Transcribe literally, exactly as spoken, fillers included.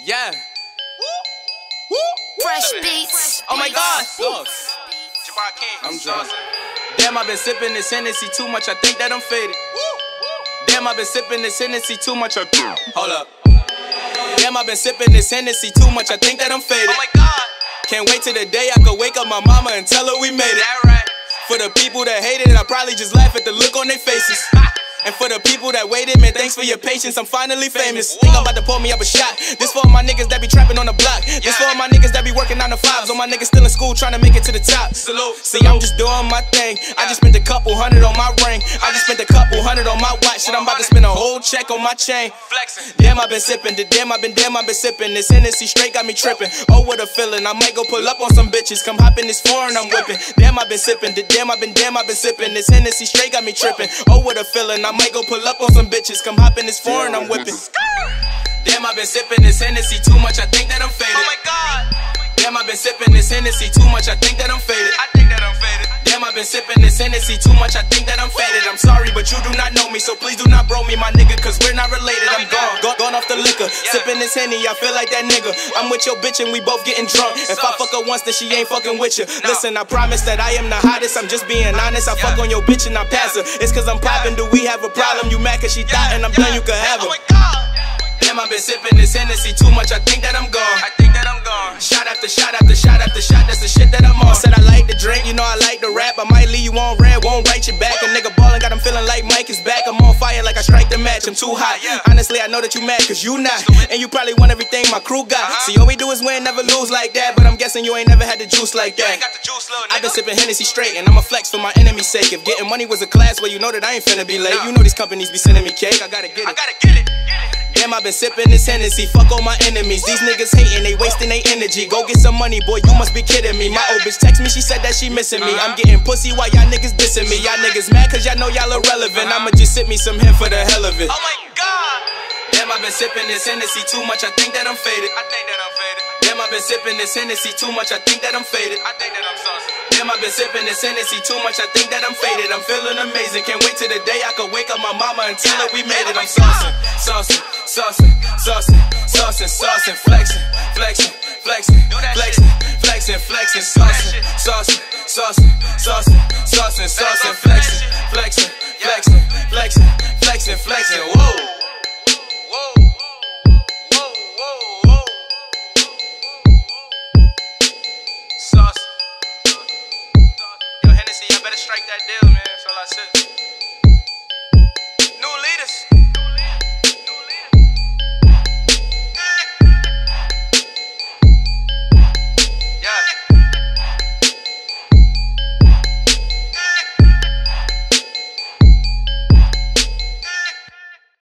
Yeah. Fresh beats. Oh my God. I'm drunk. Damn, I've been sipping this Hennessy too much. I think that I'm faded. Damn, I've been sipping this Hennessy too much. I Hold up. Damn, I've been sipping this Hennessy too much. I think that I'm faded. Oh my God. Can't wait till the day I could wake up my mama and tell her we made it. That right. For the people that hated it, I probably just laugh at the look on their faces. And for the people that waited, man, thanks for your patience, I'm finally famous. Think I'm about to pull me up a shot. This for all my niggas that be trapping on the block. This for all my niggas that be working on the fives. All my niggas still in school trying to make it to the top. See, I'm just doing my thing. I just spent a couple hundred on my ring. I just spent a couple hundred on my watch. Shit, I'm about to spend a whole check on my chain. Damn, I've been sipping. Damn, I've been, damn, I've been sipping. This Hennessy straight got me tripping. Oh, what a feeling. I might go pull up on some bitches. Come hop in this foreign, I'm whipping. Damn, I've been sipping. Damn, I've been, damn, I've been sipping. This Hennessy straight got me tripping. Oh, what a feeling. I might go pull up on some bitches, come hop in this foreign, I'm whipping. Damn, I've been sipping this Hennessy too much, I think that I'm faded. Oh my God. Damn, I've been sipping this Hennessy too much, I think that I'm faded. I think that I'm faded. Damn, I've been sipping this Hennessy too much, I think that I'm faded. I'm sorry, but you do not know me, so please do not bro me, my nigga, cause we're not related. I'm gone, gone, gone off the liquor, sipping this Henny, I feel like that nigga. I'm with your bitch and we both getting drunk. If I fuck her once, then she ain't fucking with you. Listen, I promise that I am the hottest, I'm just being honest. I fuck on your bitch and I pass her. It's cause I'm popping, do we have a problem? You mad cause she thought and I'm done, you can have her. Damn, I've been sipping this Hennessy too much, I think that I'm gone. I think that I'm gone. Shot after shot after shot after shot, that's the shit that I'm on. Said I like to drink, you know I like to rap. I might leave you on red, won't write you back. A nigga ballin', got him feeling like Mike is back. I'm on fire like I strike the match, I'm too hot. Honestly, I know that you mad, cause you not. And you probably want everything my crew got. See, all we do is win, never lose like that. But I'm guessing you ain't never had the juice like that. I've been sipping Hennessy straight, and I'ma flex for my enemy's sake. If getting money was a class, well, you know that I ain't finna be late. You know these companies be sending me cake, I gotta get it. I gotta get it. Damn, I've been sipping this Hennessy, fuck all my enemies. These niggas hating, they wasting their energy. Go get some money, boy, you must be kidding me. My old bitch text me, she said that she missing me. I'm getting pussy while y'all niggas dissing me. Y'all niggas mad cause y'all know y'all irrelevant. I'ma just sip me some him for the hell of it. Oh my God. Damn, I've been sipping this Hennessy too much, I think that I'm faded. I think that I'm faded. Damn, I've been sipping this Hennessy too much, I think that I'm faded. I think that I'm saucy. Damn, I've been sipping this Hennessy too much, I think that I'm faded. I'm feeling amazing, can't wait till the day I could wake up my mama and tell her we made it. I'm saucing, saucing, saucing, saucing, saucing, saucing, flexing, flexing, flexing, flexing, flexing, flexing, saucing, saucing, saucing, saucing, saucing, saucing.